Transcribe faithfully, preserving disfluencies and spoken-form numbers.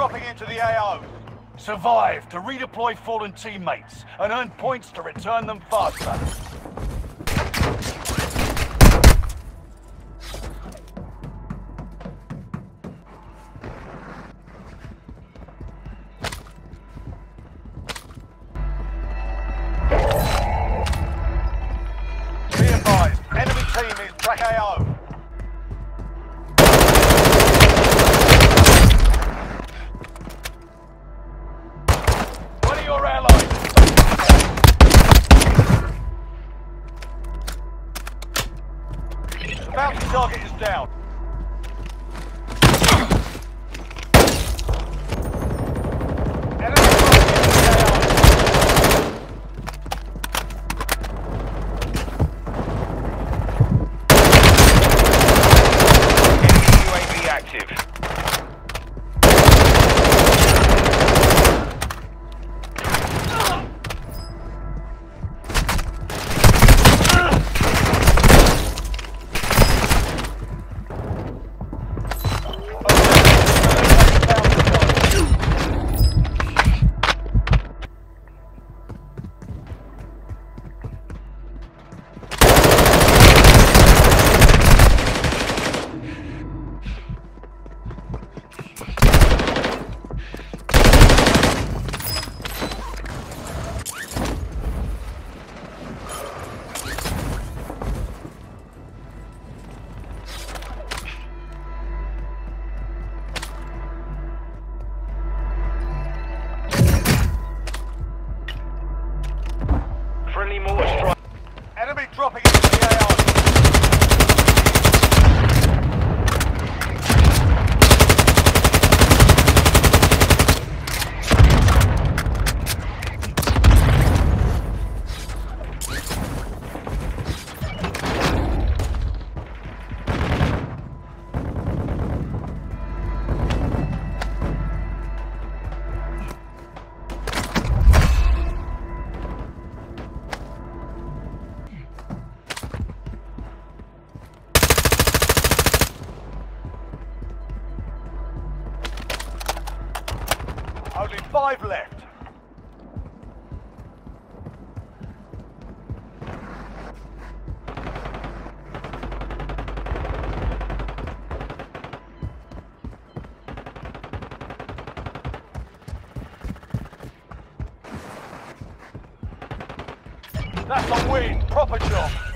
dropping into the A O. Survive to redeploy fallen teammates and earn points to return them faster. Be advised, enemy team is track A O. Your allies. Bounty target is down. Enemy U A V active. Friendly mortar strike. Enemy dropping into the A O. Only five left. That's a win. Proper job.